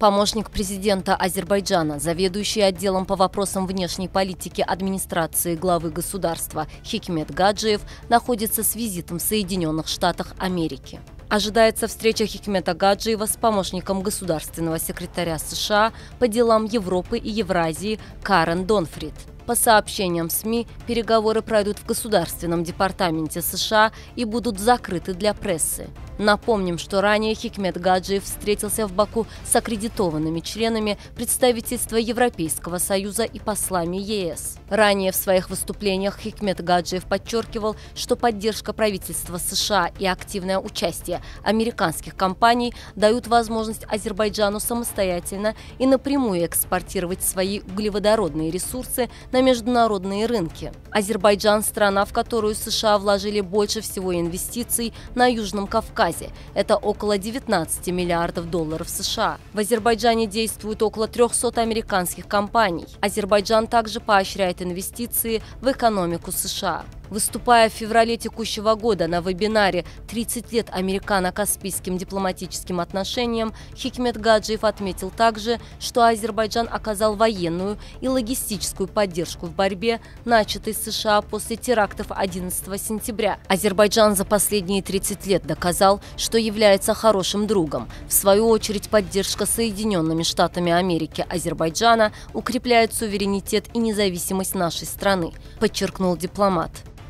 Помощник президента Азербайджана, заведующий отделом по вопросам внешней политики администрации главы государства Хикмет Гаджиев, находится с визитом в Соединенных Штатах Америки. Ожидается встреча Хикмета Гаджиева с помощником государственного секретаря США по делам Европы и Евразии Карен Донфрид. По сообщениям СМИ, переговоры пройдут в Государственном департаменте США и будут закрыты для прессы. Напомним, что ранее Хикмет Гаджиев встретился в Баку с аккредитованными членами представительства Европейского Союза и послами ЕС. Ранее в своих выступлениях Хикмет Гаджиев подчеркивал, что поддержка правительства США и активное участие американских компаний дают возможность Азербайджану самостоятельно и напрямую экспортировать свои углеводородные ресурсы на международные рынки. Азербайджан – страна, в которую США вложили больше всего инвестиций на Южном Кавказе. Это около 19 миллиардов долларов США. В Азербайджане действует около 300 американских компаний. Азербайджан также поощряет инвестиции в экономику США. Выступая в феврале текущего года на вебинаре «30 лет американо-каспийским дипломатическим отношениям», Хикмет Гаджиев отметил также, что Азербайджан оказал военную и логистическую поддержку в борьбе, начатой США после терактов 11 сентября. Азербайджан за последние 30 лет доказал, что является хорошим другом. В свою очередь, поддержка Соединенными Штатами Америки Азербайджана укрепляет суверенитет и независимость нашей страны, подчеркнул дипломат.